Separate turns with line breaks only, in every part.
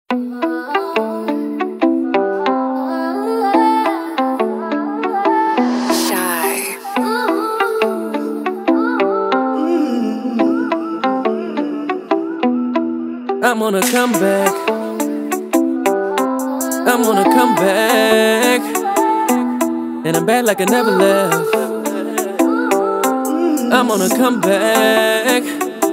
I'm on a comeback. I'm on a comeback. And I'm back like I never left. I'm on a comeback.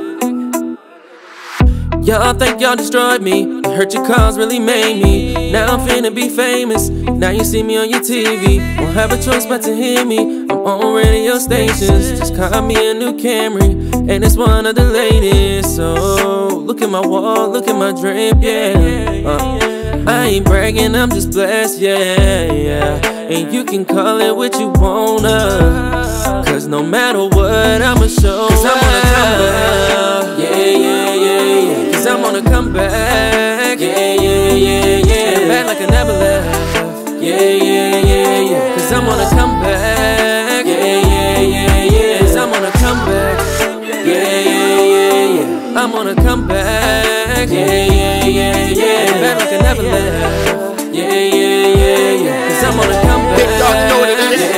Y'all think y'all destroyed me, you hurt your cause, really made me. Now I'm finna be famous, now you see me on your TV. Won't have a choice but to hear me, I'm on radio stations. Just caught me a new Camry, and it's one of the latest. So look at my wall, look at my drape, yeah. I ain't bragging, I'm just blessed, yeah. And you can call it what you wanna, cause no matter what, I'ma show. Cause I'm on a comeback, yeah. Cause I'm on a comeback, yeah. Back like I never left, yeah. Cause I'm on a comeback, yeah. Cause I'm on a comeback, yeah. I'm on a comeback, yeah. Back like I never left, yeah. Cause I'm on a comeback,
big dog, know what it is.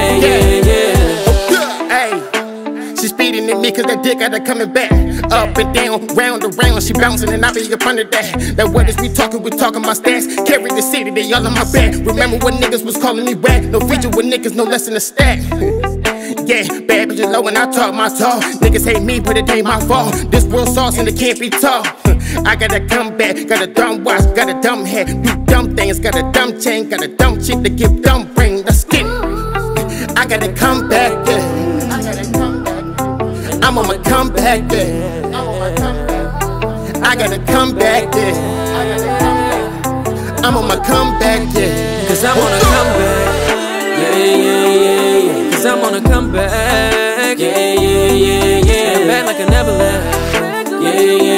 yeah.
Hey, she speeding at me cause that dick got her coming back. Up and down, round and round, she bouncing and I be up under that. That what is we talking my stats. Carry the city, they all on my back. Remember when niggas was calling me whack? No feature with niggas, no less than a stack. Yeah, bad bitches low when I talk my talk. Niggas hate me, but it ain't my fault. This world sauce and it can't be taught. I gotta come back, got a dumb watch, got a dumb head, do dumb things, got a dumb chain, got a dumb chick to give dumb brain. Let's get it. I gotta come back, yeah. I'm on my comeback, yeah. I gotta come back, yeah. I'm on my comeback, yeah.
Cause I'm on a comeback, yeah. Cause I'm on a comeback, yeah. Back like I never left, yeah.